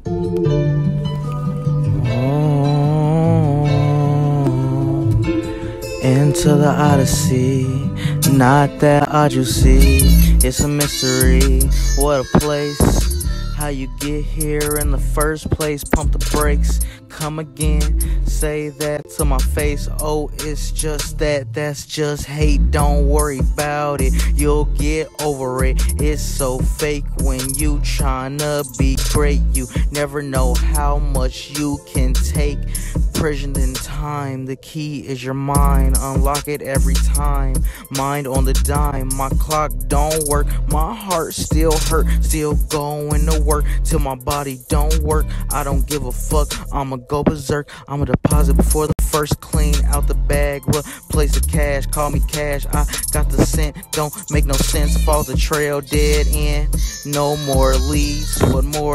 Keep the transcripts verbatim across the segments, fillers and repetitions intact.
Into the Odyssey, not that odd you see. It's a mystery, what a place. How you get here in the first place. Pump the brakes, come again. Say that to my face. Oh, it's just that, that's just hate. Don't worry about it, you'll get over it. It's so fake when you tryna be great. You never know how much you can take. Prison in time, the key is your mind. Unlock it every time. Mind on the dime. My clock don't work, my heart still hurt. Still going to work till my body don't work. I don't give a fuck, I'ma go berserk. I'ma deposit before the first clean out the bag. Replace the cash, call me cash. I got the scent, don't make no sense. Follow the trail, dead end. No more leads, what more?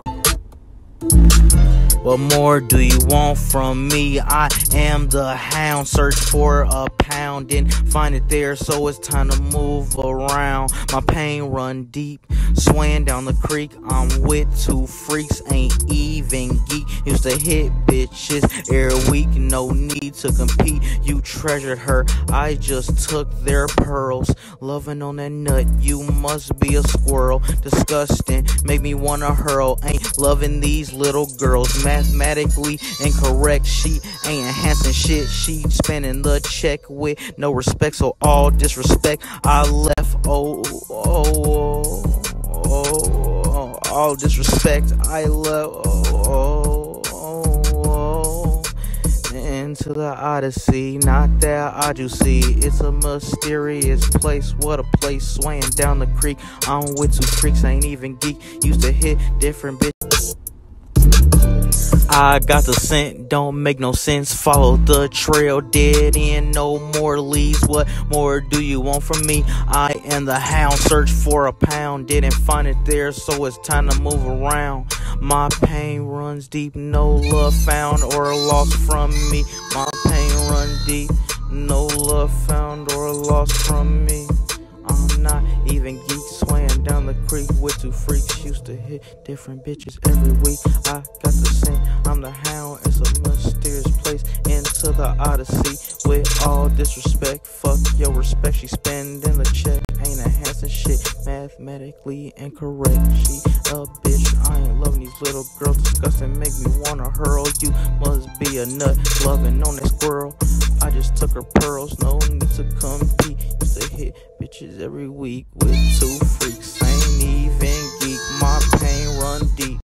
What more do you want from me? I am the hound, search for a pound, didn't find it there, so it's time to move around. My pain run deep, swaying down the creek. I'm with two freaks, ain't even geek. Used to hit bitches every week, no need to compete. You treasured her, I just took their pearls. Loving on that nut, you must be a squirrel. Disgusting, make me wanna hurl. Ain't loving these little girls. Mathematically incorrect, she ain't enhancing shit. She spending the check with no respect, so all disrespect. I left, oh, oh, oh, oh, all disrespect. I left, oh, oh, oh, into the Odyssey, not that odd you see. It's a mysterious place, what a place, swaying down the creek. I'm with two freaks, ain't even geek. Used to hit different bitches. I got the scent, don't make no sense. Follow the trail, dead end, no more leads. What more do you want from me? I am the hound, search for a pound, didn't find it there, so it's time to move around. My pain runs deep, no love found or lost from me. My pain runs deep, no love found or lost from me. I'm not even geek, swaying down the creek with two freaks. Used to hit different bitches every week. I got the scent, I'm the hound. It's a mysterious place, into the Odyssey. With all disrespect, fuck your respect. She spending the check, ain't enhancing shit. Mathematically incorrect, she a bitch. I ain't loving these little girls, disgusting, make me wanna hurl. You must be a nut, loving on that squirrel. I just took her pearls, no need to compete. Used to hit bitches every week with two freaks, ain't even geek. My pain run deep.